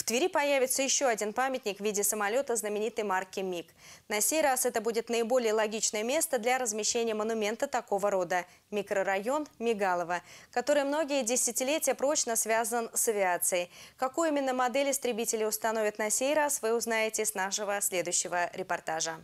В Твери появится еще один памятник в виде самолета знаменитой марки МиГ. На сей раз это будет наиболее логичное место для размещения монумента такого рода – микрорайон Мигалово, который многие десятилетия прочно связан с авиацией. Какую именно модель истребителей установят на сей раз, вы узнаете с нашего следующего репортажа.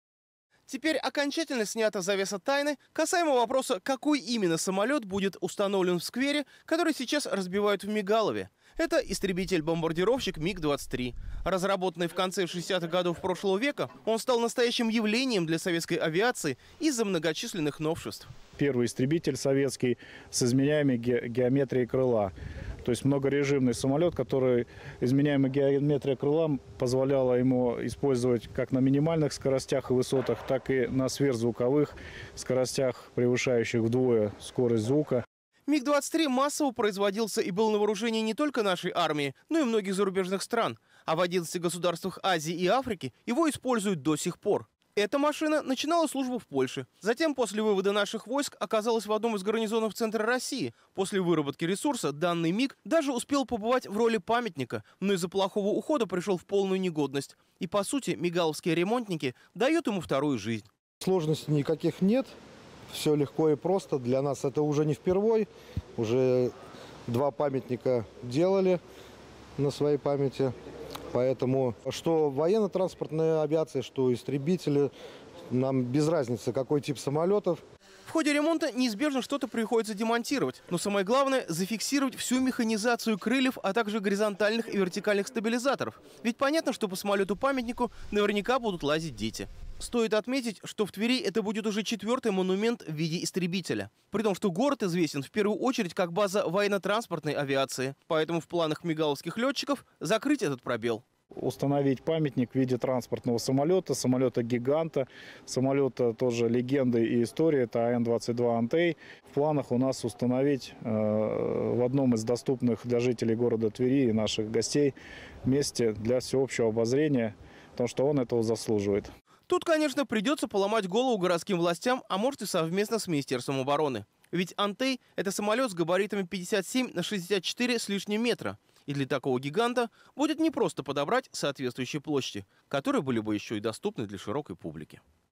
Теперь окончательно снята завеса тайны касаемо вопроса, какой именно самолет будет установлен в сквере, который сейчас разбивают в Мигалове. Это истребитель-бомбардировщик МиГ-23. Разработанный в конце 60-х годов прошлого века, он стал настоящим явлением для советской авиации из-за многочисленных новшеств. Первый истребитель советский с изменяемой геометрией крыла. То есть многорежимный самолет, который изменяемая геометрия крыла позволяла ему использовать как на минимальных скоростях и высотах, так и на сверхзвуковых скоростях, превышающих вдвое скорость звука. МиГ-23 массово производился и был на вооружении не только нашей армии, но и многих зарубежных стран. А в 11 государствах Азии и Африки его используют до сих пор. Эта машина начинала службу в Польше. Затем, после вывода наших войск, оказалась в одном из гарнизонов центра России. После выработки ресурса данный МиГ даже успел побывать в роли памятника, но из-за плохого ухода пришел в полную негодность. И, по сути, мигаловские ремонтники дают ему вторую жизнь. Сложностей никаких нет. Все легко и просто. Для нас это уже не впервой. Уже 2 памятника делали на своей памяти. Поэтому что военно-транспортная авиация, что истребители, нам без разницы, какой тип самолетов. В ходе ремонта неизбежно что-то приходится демонтировать. Но самое главное – зафиксировать всю механизацию крыльев, а также горизонтальных и вертикальных стабилизаторов. Ведь понятно, что по самолету-памятнику наверняка будут лазить дети. Стоит отметить, что в Твери это будет уже 4-й монумент в виде истребителя. При том, что город известен в первую очередь как база военно-транспортной авиации. Поэтому в планах мигаловских летчиков закрыть этот пробел. Установить памятник в виде транспортного самолета, самолета-гиганта, самолета тоже легенды и истории, это АН-22 «Антей». В планах у нас установить в одном из доступных для жителей города Твери и наших гостей месте для всеобщего обозрения, потому что он этого заслуживает. Тут, конечно, придется поломать голову городским властям, а может и совместно с Министерством обороны. Ведь «Антей» – это самолет с габаритами 57 на 64 с лишним метра. И для такого гиганта будет непросто подобрать соответствующие площади, которые были бы еще и доступны для широкой публики.